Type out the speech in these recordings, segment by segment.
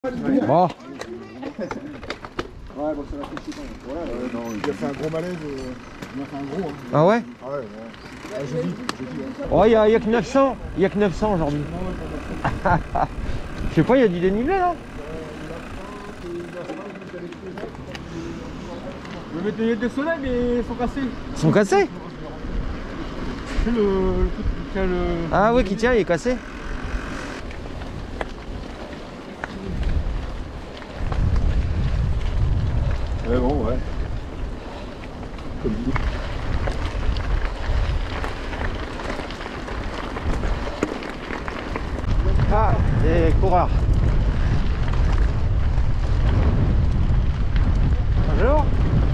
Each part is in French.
Bon. Ouais, bon, ça va toucher quand même. Voilà, non, il a fait un gros malaise. Il a fait un gros. Hein. Ah ouais? Ah ouais, ouais. Ah, jeudi, hein. Oh, il y a que 900. Il y a que 900 aujourd'hui. Je sais pas, il y a du dénivelé là. Je vais mettre les lunettes de soleil, mais ils sont cassés. Ils sont cassés? C'est le truc qui tient le... Ah oui, qui tient, il est cassé. Ouais, bon, ouais. Comme dit. Ah, des coureurs. Bonjour.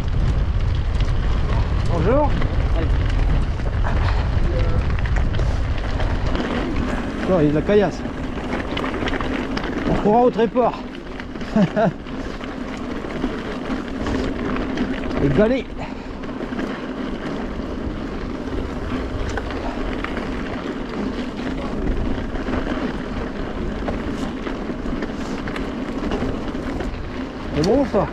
Bonjour. Non, il y a de la caillasse. On courra au tréport. Et galets. C'est bon ça.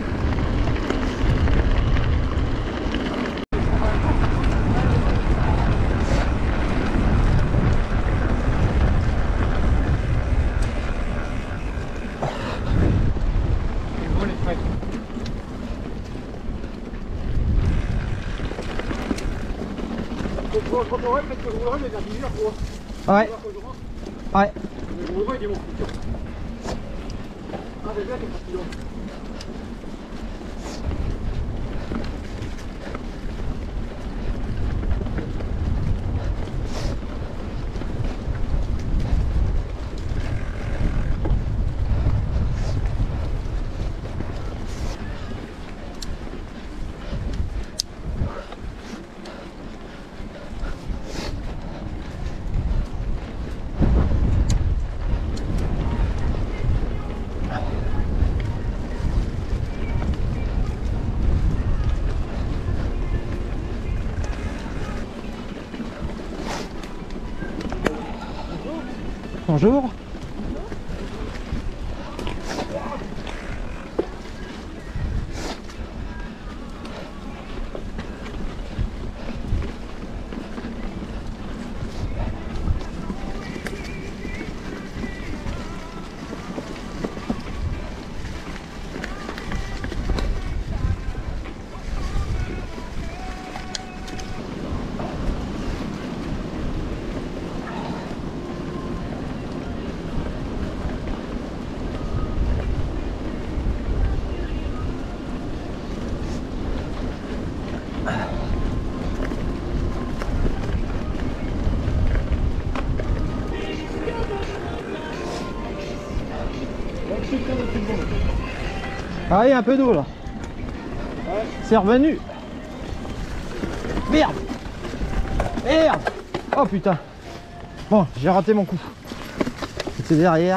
Ouais. Ouais. Bonjour. Ah, il y a un peu d'eau là. Ouais. C'est revenu. Merde. Merde. Oh putain. Bon, j'ai raté mon coup. C'était derrière.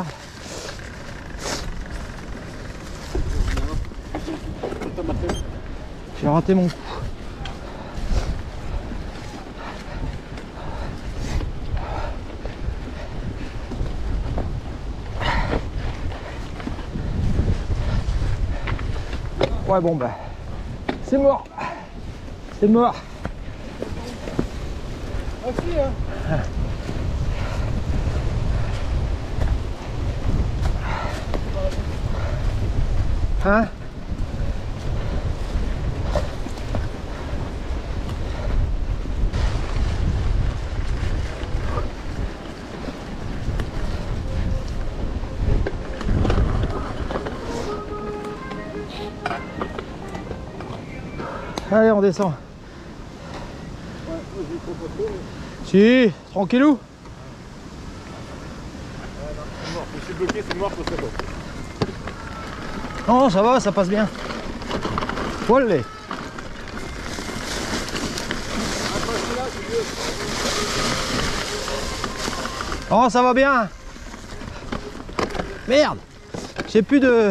J'ai raté mon coup. Ouais, bon bah, c'est mort. C'est mort. Aussi, hein. Hein? Allez, on descend. Si, tranquillou. Je suis bloqué, c'est mort, c'est bon. Non, ça va, ça passe bien. Olé. Oh, ça va bien. Merde. J'ai plus de...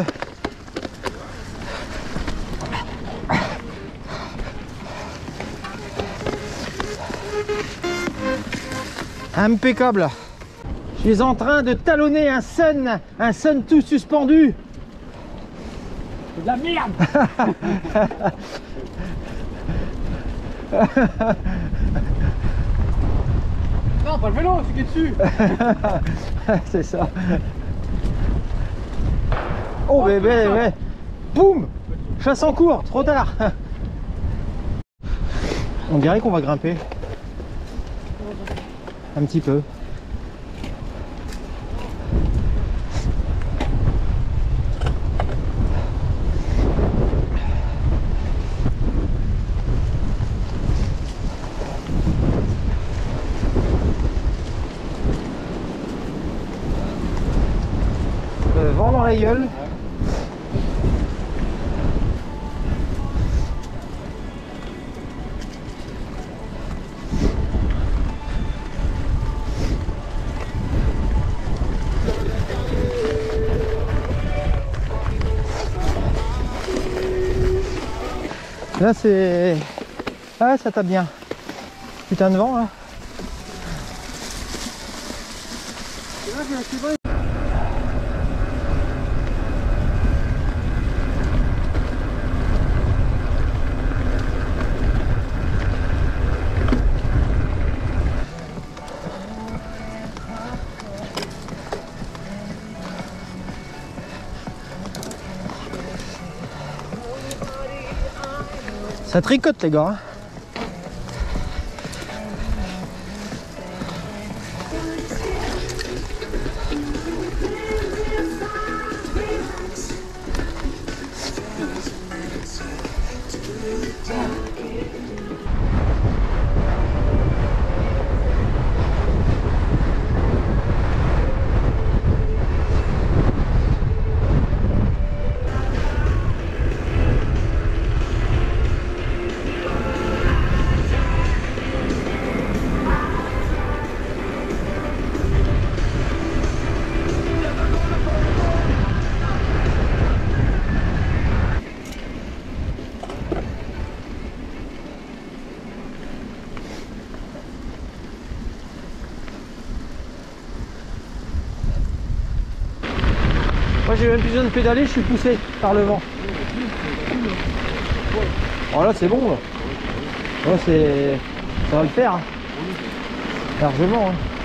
Impeccable. Il est en train de talonner un sun tout suspendu. C'est de la merde. Non, pas le vélo, c'est qui est dessus. C'est ça. Oh, bébé. Boum. Chasse en cours, trop tard. On dirait qu'on va grimper. Un petit peu. Vent dans la gueule. Là c'est... Ah ça tape bien. Putain de vent là. Ça tricote les gars. Moi j'ai même plus besoin de pédaler, je suis poussé par le vent. Oh là c'est bon là. Oh, ça va le faire. Hein. Largement. Hein.